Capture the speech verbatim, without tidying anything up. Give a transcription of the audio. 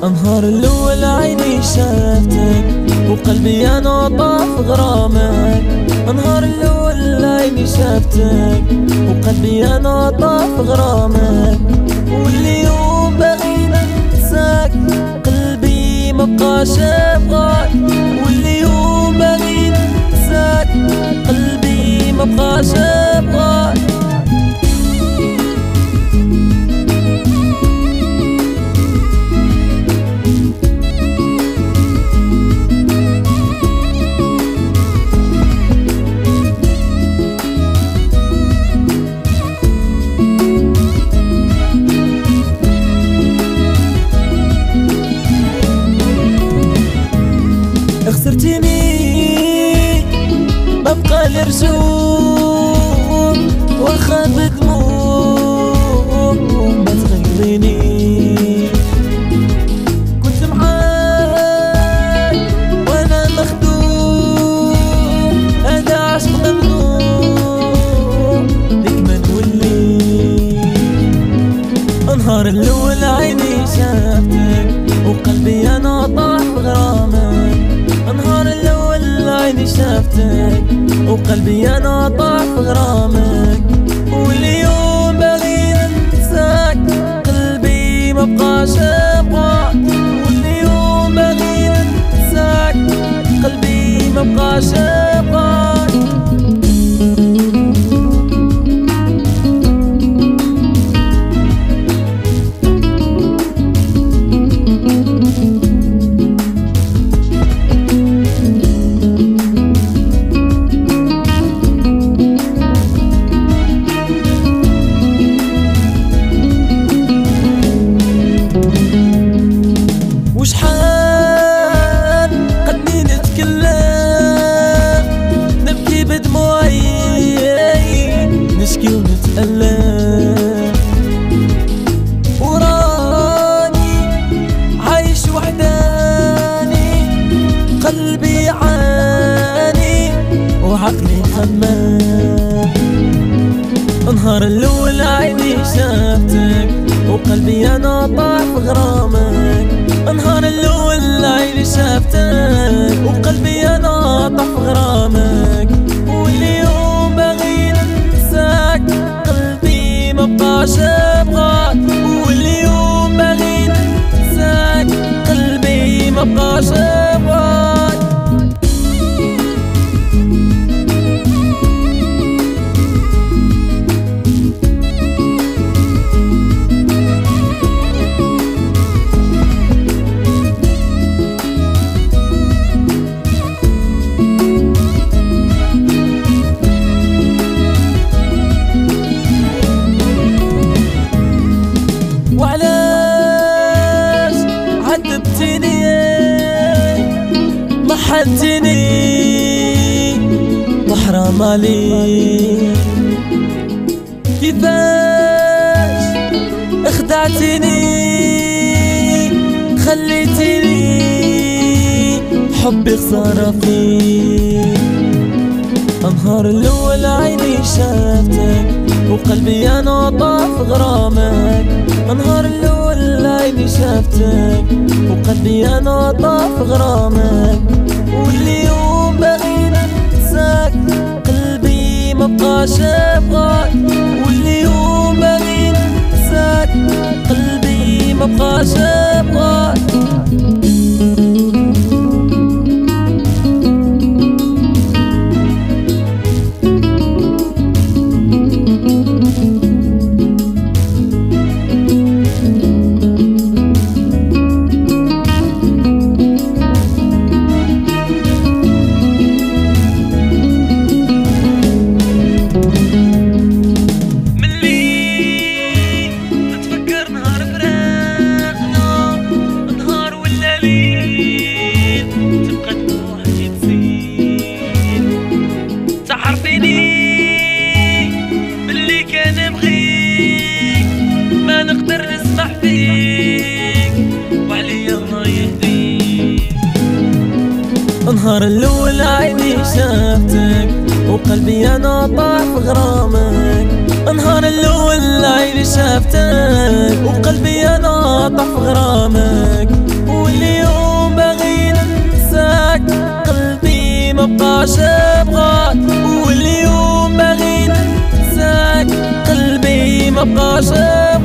انهار الاول عيني شافتك وقلبي انا طاف غرامك. انهار الاول عيني شافتك وقلبي انا طاف غرامك. واليوم باغي ننساك قلبي مبقاش يبغاك. واليوم باغي ننساك قلبي مبقاش يبغاك. خسرتيني ببقى الرجوم واخا بدموم ما تغيريني. كنت معاك وانا مخدوم هذا عشق ممنوع ليك ما نولي. انهار الاول عيني شافتك وقلبي انا طاح بغرامك. انهار الاول عيني شافتك وقلبي انا طاح بغرامك. واليوم باغي ننساك قلبي مبقاش يبغاك. واليوم باغي ننساك قلبي مبقاش يبغاك. نشكي ونتألم وراني عايش وحداني. قلبي يعاني وعقلي خمام. انهار الاول عيني شافتك وقلبي انا طاح بغرامك. انهار الاول عيني شافتك وقلبي انا طاح بغرامك. واليوم باغي ننساك قلبي مبقاش يبغاك. واليوم باغي ننساك قلبي مبقاش يبغاك. محلتني وحرام عليك. كيفاش اخدعتني خليتني حبي خسارة فيك. انهار الاول عيني شافتك وقلبي انا طاف غرامك. انهار الاول عيني شافتك وقلبي انا طاف غرامك. واليوم باغي ننساك قلبي مبقاش يبغاك. واليوم باغي ننساك قلبي مبقاش يبغاك. انهار الاول عيني شافتك وقلبي انا طاح بغرامك. انهار الاول عيني شافتك وقلبي انا طاح بغرامك. واليوم باغي ننساك قلبي مبقاش بغاك، واليوم باغي ننساك قلبي مبقاش بغاك.